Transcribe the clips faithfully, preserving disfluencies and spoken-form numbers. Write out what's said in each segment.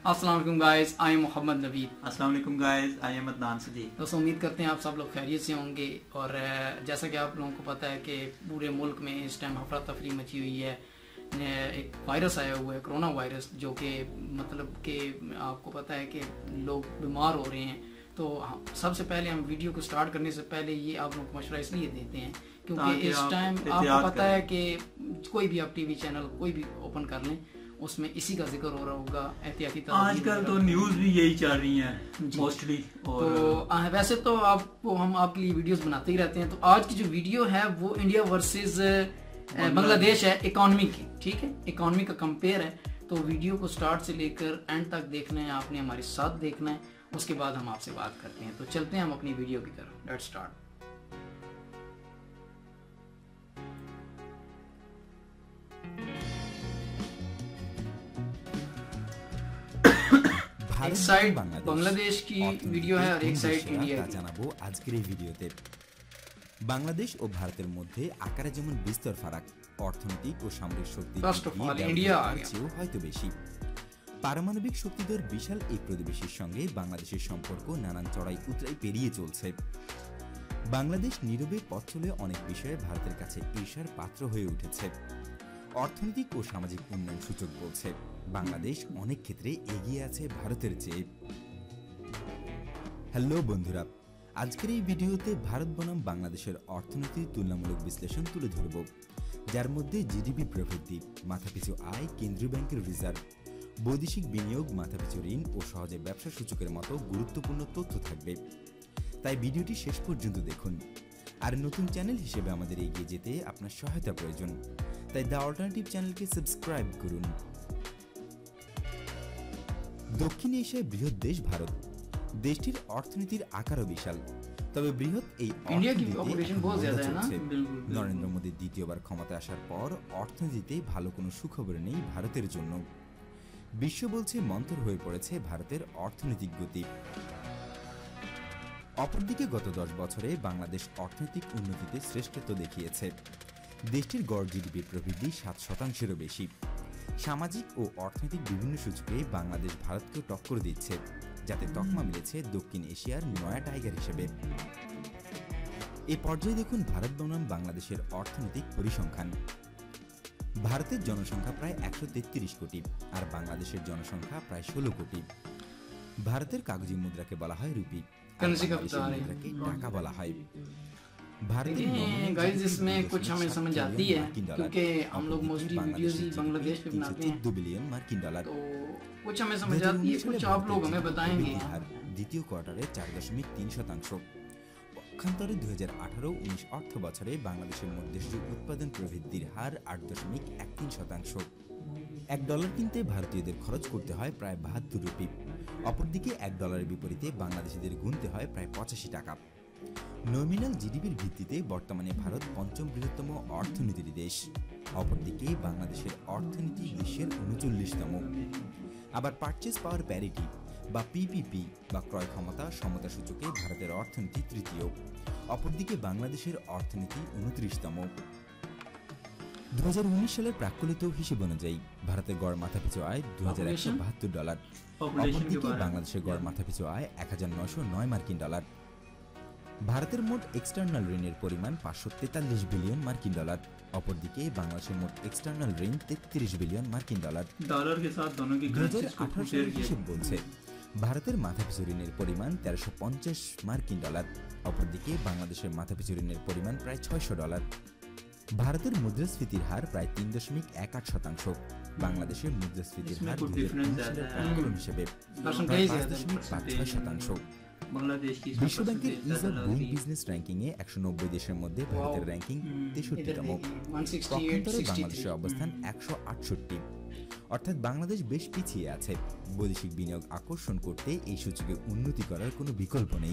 अस्सलाम वालेकुम guys, I am Mohammad Naveed. अस्सलाम वालेकुम guys, I am Adnan Sadiq. दोस्तों उम्मीद करते हैं आप सब लोग खैरियत से होंगे। और जैसा कि आप लोगों को पता है कि पूरे मुल्क में इस टाइम अफरा तफरी मची हुई है। एक वायरस आया हुआ है, कोरोना वायरस, जो कि मतलब कि आपको पता है कि लोग बीमार हो रहे हैं। तो सबसे पहले हम वीडियो को स्टार्ट करने से पहले ये आप लोगों को मशवरा इसलिए देते हैं क्योंकि इस टाइम आपको पता है कि कोई भी आप टीवी चैनल कोई भी ओपन कर लें, उसमें इसी का जिक्र हो रहा होगा। एहतियाती आजकल तो न्यूज भी यही चल रही है मोस्टली। और तो वैसे तो आपको हम आपके लिए वीडियोस बनाते ही रहते हैं। तो आज की जो वीडियो है वो इंडिया वर्सेस बांग्लादेश है, इकोनॉमी की। ठीक है, इकोनॉमी का कंपेयर है। तो वीडियो को स्टार्ट से लेकर एंड तक देखना है, आपने हमारे साथ देखना है। उसके बाद हम आपसे बात करते हैं। तो चलते हैं हम अपनी वीडियो की तरफ। Let's start. एक साइड बांग्लादेश की वीडियो है और एक साइड इंडिया की। জানাবো আজকের এই ভিডিওতে বাংলাদেশ ও ভারতের মধ্যে আকারে যেমন বিস্তর ফারাক, অর্থনৈতিক ও সামরিক শক্তি চেয়েও হয়তো বেশি। পারমাণবিক শক্তিধর বিশাল এই প্রতিবেশীর সঙ্গে বাংলাদেশের সম্পর্ক নানান চড়াই উতরাই পেরিয়ে চলছে। বাংলাদেশ নীরবে পথ চলে অনেক বিষয়ে ভারতের কাছে ঈর্ষার পাত্র হয়ে উঠেছে। অর্থনৈতিক ও সামাজিক উন্নয়ন সূচক বলছে বাংলাদেশ অনেক ক্ষেত্রে এগিয়ে আছে ভারতের চেয়ে। হ্যালো বন্ধুরা, আজকের এই ভিডিওতে ভারত বনাম বাংলাদেশের অর্থনীতির তুলনামূলক বিশ্লেষণ তুলে ধরব, যার মধ্যে জিডিপি প্রবৃদ্ধি, মাথাপিছু আয়, কেন্দ্রীয় ব্যাংকের রিজার্ভ, বৈদেশিক বিনিয়োগ, মাথাপিছু ঋণ ও সহজে ব্যবসা সূচকের মতো গুরুত্বপূর্ণ তথ্য থাকবে। তাই ভিডিওটি শেষ পর্যন্ত দেখুন। আর নতুন চ্যানেল হিসেবে আমাদের এগিয়ে যেতে আপনার সহায়তা প্রয়োজন, তাই দ্য অল্টারনেটিভ চ্যানেলকে সাবস্ক্রাইব করুন। দক্ষিণ এশিয়ার বৃহৎ দেশ ভারত। দেশটির অর্থনীতির আকারও বিশাল, তবে বৃহৎ এই নরেন্দ্র মোদী দ্বিতীয়বার ক্ষমতায় আসার পর অর্থনীতিতে ভালো কোনো সুখবর নেই ভারতের জন্য। বিশ্ব বলছে মন্থর হয়ে পড়েছে ভারতের অর্থনৈতিক গতি। অপরদিকে গত দশ বছরে বাংলাদেশ অর্থনৈতিক উন্নতিতে শ্রেষ্ঠত্ব দেখিয়েছে। দেশটির গড় জিডিপি প্রবৃদ্ধি সাত শতাংশেরও বেশি। সামাজিক ও অর্থনৈতিক বিভিন্ন সূচকে বাংলাদেশ ভারতকে টক্কর দিচ্ছে, যাতে তকমা মিলেছে দক্ষিণ এশিয়ার নয়া টাইগার হিসেবে। এ পর্যায়ে দেখুন ভারত বনাম বাংলাদেশের অর্থনৈতিক পরিসংখ্যান। ভারতের জনসংখ্যা প্রায় একশো তেত্রিশ কোটি আর বাংলাদেশের জনসংখ্যা প্রায় ষোলো কোটি। ভারতের কাগজি মুদ্রাকে বলা হয় রুপি, মুদ্রাকে টাকা বলা হয়। गाइस इसमें कुछ हमें समझ आती है क्योंकि हम लोग मोस्टली वीडियोस ही बांग्लादेश पे बनाते हैं, बिलियन मार्किन डॉलर। तो कुछ हमें समझ आती है, कुछ आप लोग हमें बताएंगे। দ্বিতীয় কোয়ার্টারে চার দশমিক তিন শতাংশ। পক্ষান্তরে দুই হাজার আঠারো উনিশ অর্থ বছরে বাংলাদেশের মধ্যদেশীয় উৎপাদন প্রবৃদ্ধির হার আট দশমিক এক তিন শতাংশ। এক ডলার কিনতে ভারতীয়দের খরচ করতে হয় প্রায় বাহাত্তর রুপি। অপরদিকে এক ডলারের বিপরীতে বাংলাদেশিদের গুনতে হয় প্রায় পঁচাশি টাকা। নমিনাল জিডিপির ভিত্তিতে বর্তমানে ভারত পঞ্চম বৃহত্তম অর্থনীতির দেশ। অপরদিকে বাংলাদেশের অর্থনীতি বিশ্বের উনচল্লিশতম। আবার পারচেজ পাওয়ার প্যারিটি বা পিপিপি বা ক্রয় ক্ষমতা সমতা সূচকে ভারতের অর্থনীতি তৃতীয়। অপরদিকে বাংলাদেশের অর্থনীতি উনত্রিশতম। দু হাজার উনিশ সালের প্রাক্কলিত হিসেব অনুযায়ী ভারতের গড় মাথাপিছু আয় দু হাজার একশো বাহাত্তর ডলার। অপরদিকে বাংলাদেশের গড় মাথাপিছু আয় এক হাজার নয়শো নয় মার্কিন ডলার। ভারতের মোট এক্সটার্নাল ঋণের পরিমাণ পাঁচশো তেতাল্লিশ বিলিয়ন মার্কিন ডলার। অপরদিকে বাংলাদেশের মোট এক্সটার্নাল ঋণ তেত্রিশ বিলিয়ন মার্কিন ডলার। দু হাজার আঠারো সালের হিসেব বলছে ভারতের মাথাপিছু ঋণের পরিমাণ তেরোশো পঞ্চাশ মার্কিন ডলার। অপরদিকে বাংলাদেশের মাথাপিছু ঋণের পরিমাণ প্রায় ছয়শো ডলার। ভারতের মুদ্রাস্ফীতির হার প্রায় তিন দশমিক এক আট শতাংশ। বাংলাদেশের মুদ্রাস্ফীতির হার হিসেবে পাঁচ দশমিক পাঁচ ছয় শতাংশ। বিশ্ব ব্যাংকের ease of doing business ranking এ একশো নব্বই দেশের মধ্যে ভারতের র্যাঙ্কিং তেষট্টিতম। পক্ষান্তরে বাংলাদেশের অবস্থান একশো আটষট্টি। অর্থাৎ বাংলাদেশ বেশ পিছিয়ে আছে। বৈদেশিক বিনিয়োগ আকর্ষণ করতে এই সূচকে উন্নতি করার কোনো বিকল্প নেই।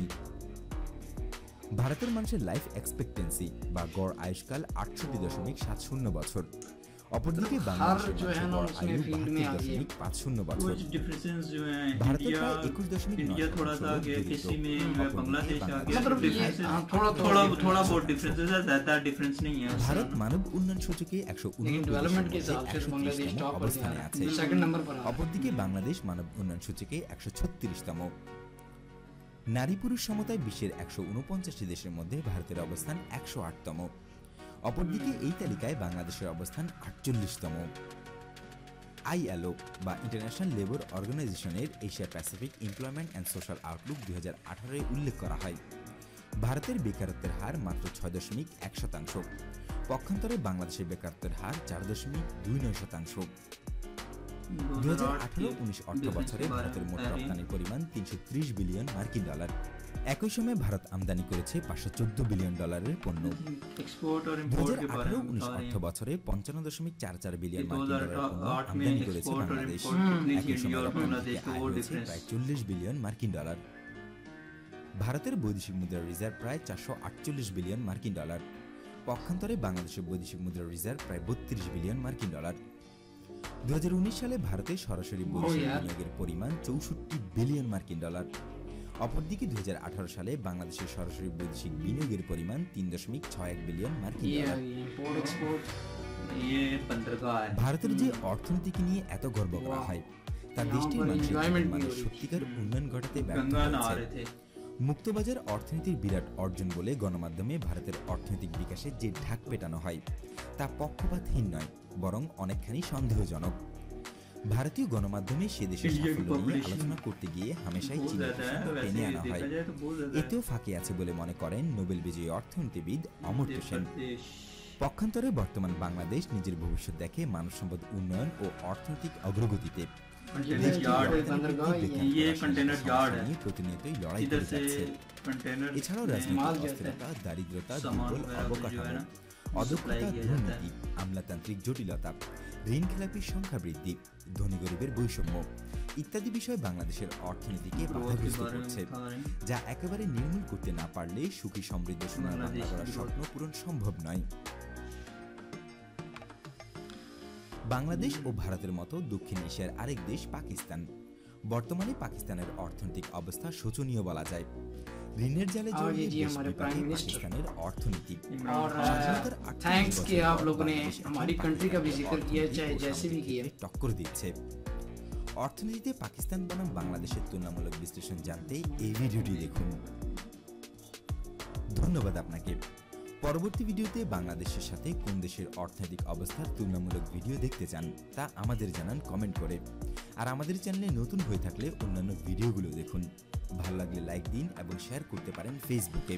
ভারতের মানুষের লাইফ এক্সপেক্টেন্সি বা গড় আয়ুষ্কাল আটষট্টি দশমিক সাত শূন্য বছর। অপরদিকে हर বাংলাদেশের जो है ना গড় उसमें আয়ু फील्ड में বাহাত্তর आ गई है। দশমিক পাঁচ শূন্য বছর। कुछ डिफरेंसेस जो हैं भारत इंडिया का इक्कीस दशमिक नौ इंडिया थोड़ा सा लोग आगे दरिद्र। किसी में जो है অপরদিকে बांग्लादेश आ বাংলাদেশ गया मतलब ये डिफरेंसेस हाँ, थोड़ा थोड़ा थोड़ा थोड़ा बहुत डिफरेंसेस है, ज्यादा डिफरेंस नहीं है उसमें। ভারত মানব উন্নয়ন সূচকে একশো लेकिन डेवलपमेंट के हिसाब से একশো बांग्लादेश टॉप पर অবস্থানে আছে। है, सेकंड नंबर पर है। অপরদিকে বাংলাদেশ মানব উন্নয়ন সূচকে একশো ছত্রিশতম। নারী পুরুষ সমতায় বিশ্বের একশো উনপঞ্চাশটি দেশের মধ্যে ভারতের অবস্থান একশো আটতম। অপরদিকে এই তালিকায় বাংলাদেশের অবস্থান আটচল্লিশতম। আইএলও বা ইন্টারন্যাশনাল লেবার অর্গানাইজেশনের Asia Pacific employment and social outlook দুই হাজার আঠারোয় উল্লেখ করা হয় ভারতের বেকারত্বের হার মাত্র ছয় দশমিক এক শতাংশ। পক্ষান্তরে বাংলাদেশের বেকারত্বের হার চার দশমিক দুই নয় শতাংশ। দুই হাজার আঠারো উনিশ অর্থ বছরে ভারতের মোট রপ্তানির পরিমাণ তিনশো ত্রিশ বিলিয়ন মার্কিন ডলার। একই সময়ে ভারত আমদানি করেছে পাঁচশো চোদ্দ বিলিয়ন ডলারের পণ্য। দুই হাজার আঠারো উনিশ অর্থ বছরে পঞ্চান্ন দশমিক চার চার বিলিয়ন মার্কিন ডলারের পণ্য আমদানি করেছে বাংলাদেশ। একই সময়ে রপ্তানি থেকে আয় হয়েছে প্রায় চল্লিশ বিলিয়ন মার্কিন ডলার। ভারতের বৈদেশিক মুদ্রার রিজার্ভ প্রায় চারশো আটচল্লিশ বিলিয়ন মার্কিন ডলার। পক্ষান্তরে বাংলাদেশের বৈদেশিক মুদ্রার রিজার্ভ প্রায় বত্রিশ বিলিয়ন মার্কিন ডলার। দুই হাজার উনিশ সালে ভারতের সরাসরি বৈদেশিক বিনিয়োগের পরিমাণ চৌষট্টি বিলিয়ন মার্কিন ডলার। অপরদিকে দুই হাজার আঠারো সালে বাংলাদেশের সরাসরি বৈদেশিক বিনিয়োগের পরিমাণ তিন দশমিক ছয় এক বিলিয়ন মার্কিন ডলার। ভারতের যে অর্থনীতিকে নিয়ে এত গর্ব করা হয় তা দেশটির মানুষের মানুষ সত্যিকার উন্নয়ন ঘটাতে ব্যর্থ হয়েছে। মুক্তবাজার অর্থনীতির বিরাট অর্জন বলে গণমাধ্যমে ভারতের অর্থনৈতিক বিকাশে যে ঢাক পেটানো হয় তা পক্ষপাতহীন নয়, বরং অনেকখানি সন্দেহজনক। ভারতীয় গণমাধ্যমে সে দেশের সাফল্য নিয়ে আলোচনা করতে গিয়ে হামেশাই চীনের প্রসঙ্গ টেনে আনা হয়। এতেও ফাঁকি আছে বলে মনে করেন নোবেল বিজয়ী অর্থনীতিবিদ অমর্ত্য সেন। পক্ষান্তরে বর্তমান বাংলাদেশ নিজের ভবিষ্যৎ দেখে মানব সম্পদ উন্নয়ন ও অর্থনৈতিক অগ্রগতিতে প্রতিনিয়তই লড়াই করে যাচ্ছে। এছাড়াও রাজনৈতিক অস্থিরতা, দারিদ্রতা, দুর্বল অবকাঠামো, অদক্ষতা, দুর্নীতি, আমলাতান্ত্রিক জটিলতা, ঋণ খেলাপির সংখ্যা বৃদ্ধি, ধনী গরিবের বৈষম্য ইত্যাদি বিষয় বাংলাদেশের অর্থনীতিকে বাধাগ্রস্ত করছে, যা একেবারে নির্মূল করতে না পারলে সুখী সমৃদ্ধ সোনার বাংলা করার স্বপ্ন পূরণ সম্ভব নয়। বাংলাদেশ ও ভারতের মতো দক্ষিণ এশিয়ার আরেক দেশ পাকিস্তান। বর্তমানে পাকিস্তানের অর্থনৈতিক অবস্থা শোচনীয় বলা যায়। ঋণের জালে জড়িয়ে পাকিস্তানের অর্থনীতি। और थैंक्स कि आप लोगों ने हमारी कंट्री का भी जिक्र किया, चाहे जैसे भी किया। টক্কর দিচ্ছে। অর্থনীতিতে পাকিস্তান বনাম বাংলাদেশের তুলনামূলক বিশ্লেষণ জানতে এই ভিডিওটি দেখুন। ধন্যবাদ আপনাকে। পরবর্তী ভিডিওতে বাংলাদেশের সাথে কোন দেশের অর্থনৈতিক অবস্থার তুলনামূলক ভিডিও দেখতে চান তা আমাদের জানান কমেন্ট করে। আর আমাদের চ্যানেলে নতুন হয়ে থাকলে অন্যান্য ভিডিওগুলো দেখুন। ভালো লাগলে লাইক দিন এবং শেয়ার করতে পারেন ফেসবুকে।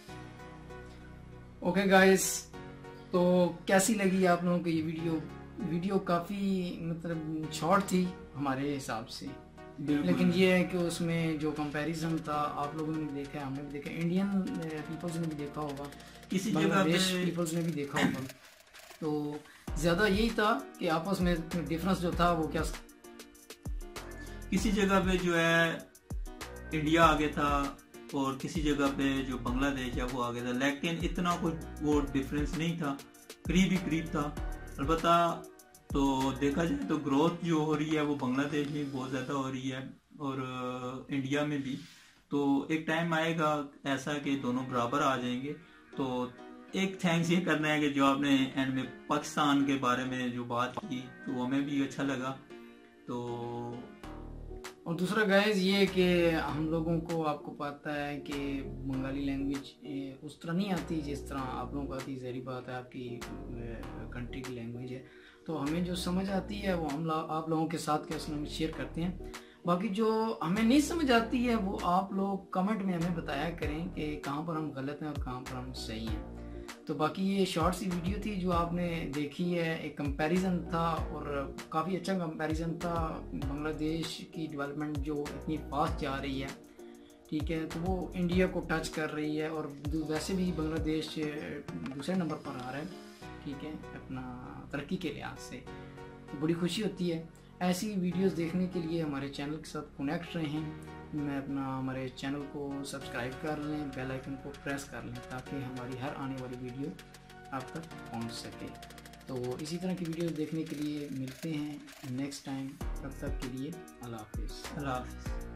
ओके गाइस, तो कैसी लगी आप लोगों को ये वीडियो? वीडियो काफ़ी मतलब शॉर्ट थी हमारे हिसाब से, लेकिन ये है कि उसमें जो कंपैरिजन था आप लोगों ने भी देखा है, हमने भी देखा, इंडियन पीपल्स ने भी देखा होगा, किसी बांग्लादेश पीपल्स ने भी देखा होगा। तो ज़्यादा यही था कि आपस में डिफरेंस जो था वो क्या, किसी जगह पे जो है इंडिया आगे था और किसी जगह पे जो बांग्लादेश है वो आगे था, लेकिन इतना कुछ वो डिफरेंस नहीं था, करीब ही करीब था। अलबत्ता तो देखा जाए तो ग्रोथ जो हो रही है वो बांग्लादेश में बहुत ज़्यादा हो रही है और इंडिया में भी। तो एक टाइम आएगा ऐसा कि दोनों बराबर आ जाएंगे। तो एक थैंक्स ये करना है कि जो आपने एंड में पाकिस्तान के बारे में जो बात की तो हमें भी अच्छा लगा। तो और दूसरा गाइस ये कि हम लोगों को, आपको पता है कि बंगाली लैंग्वेज उस तरह नहीं आती जिस तरह आप लोगों को आती, ज़हरी बात है, आपकी कंट्री की लैंग्वेज है, तो हमें जो समझ आती है वो हम आप लोगों के साथ कैसे हम शेयर करते हैं। बाकी जो हमें नहीं समझ आती है वो आप लोग कमेंट में हमें बताया करें कि कहाँ पर हम गलत हैं और कहाँ पर हम सही हैं। तो बाकी ये शॉर्ट सी वीडियो थी जो आपने देखी है, एक कंपैरिजन था और काफ़ी अच्छा कंपैरिजन था। बांग्लादेश की डेवलपमेंट जो इतनी फास्ट जा रही है, ठीक है, तो वो इंडिया को टच कर रही है और वैसे भी बांग्लादेश दूसरे नंबर पर आ रहा है, ठीक है, अपना तरक्की के लिहाज से। तो बड़ी खुशी होती है। ऐसी वीडियोस देखने के लिए हमारे चैनल के साथ कनेक्ट रहें। मैं अपना हमारे चैनल को सब्सक्राइब कर लें, बेल आइकन को प्रेस कर लें ताकि हमारी हर आने वाली वीडियो आप तक पहुंच सके। तो इसी तरह की वीडियो देखने के लिए मिलते हैं नेक्स्ट टाइम। तब तक के लिए अल्लाह हाफिज़। अल्लाह हाफिज़।